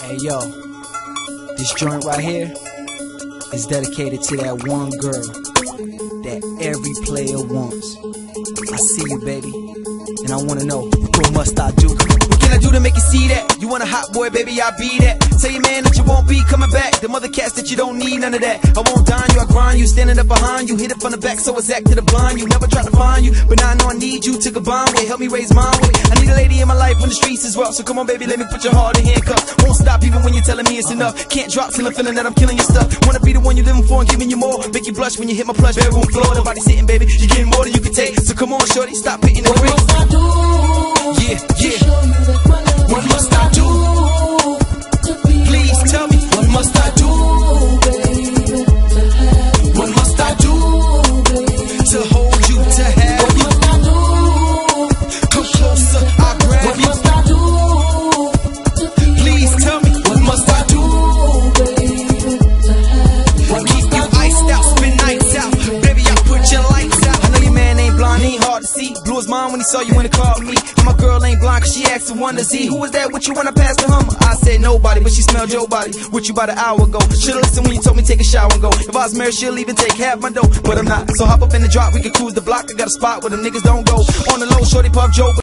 Hey yo, this joint right here is dedicated to that one girl that every player wants. I see you, baby, and I wanna know, what must I do? What can I do to make you see that? You want a hot boy, baby, I'll be that. Tell your man that you won't be coming back. Them other cats that you don't need, none of that. I won't dine you, I grind you, standing up behind you. Hit it from the back, so it's act to the blind. You never tried to find you, but now I know I need you to combine with. Help me raise mine with. I need a lady in my life when the streets is rough. So come on, baby, let me put your heart in handcuffs. Won't stop even when you're telling me it's enough. Can't drop till I'm feeling that I'm killing your stuff. Wanna be the one you living for and giving you more. Make you blush when you hit my plush bedroom floor. Nobody sitting, baby, you're getting more than you can take. So come on, shorty, stop hitting the brake. What must I do? Yeah, yeah. What must I do? Please tell me, what must I do? What must I do to hold you, to have you? Come closer, I'll grab you. Please tell me, what must I do? Keep you iced out, spend nights out. Baby, I put your lights out. I know your man ain't blind, ain't hard to see. Blew his mind when he saw you in the car with me. And my girl ain't blind cause she asked to wonder, see, who was that with you when I passed the Hummer? I said nobody, but she smelled your body with you about an hour ago. Should've listened when you told me take a shower and go. If I was married, she'll even take half my dough, but I'm not. So hop up in the drop, we can cruise the block. I got a spot where them niggas don't go. On the low, shorty puff Joe.